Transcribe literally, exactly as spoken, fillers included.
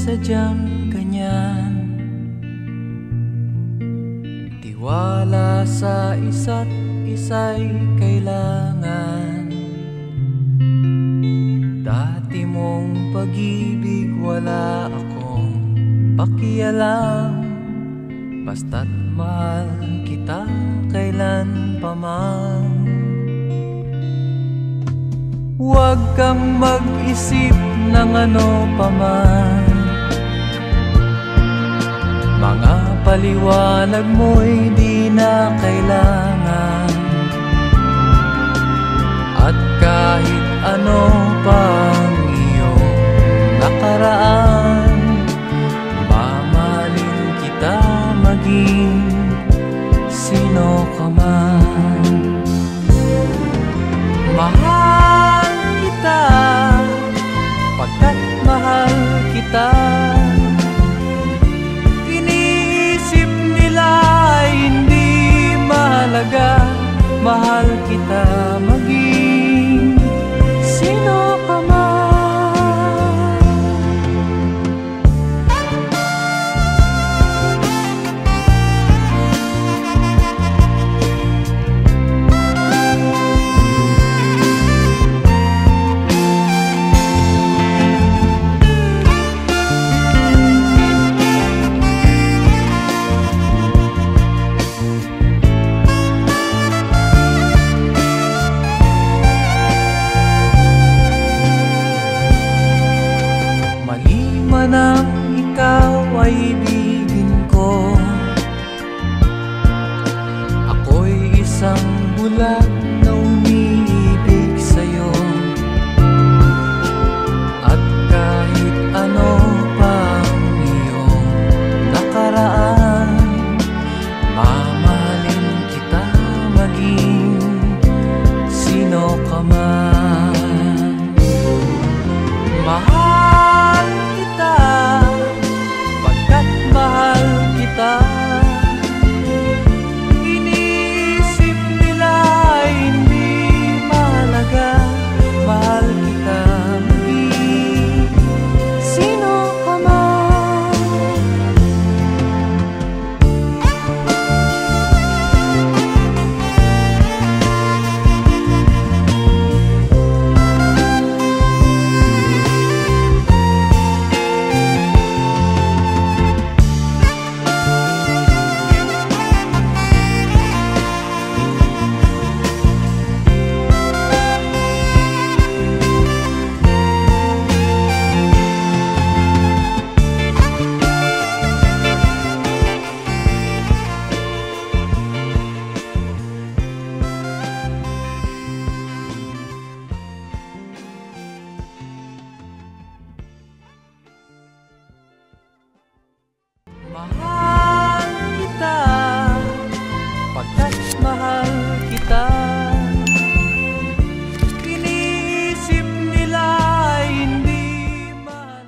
sadyang ganyan. Tiwala sa isa't isa'y kailangan. Dati mong pag-ibig wala akong pakialam, basta't mahal kita kailan pa man. Huwag kang mag-isip ng ano pa man, mga paliwanag mo'y di na kailangan. At kahit ano pang iyong nakaraan, mamahalin kita maging sino ka man. Mahal kita pagkat mahal kita. Iniisip nila ay hindi mahalaga, mahal kita maging sino ka man. Nang ikaw ay ibig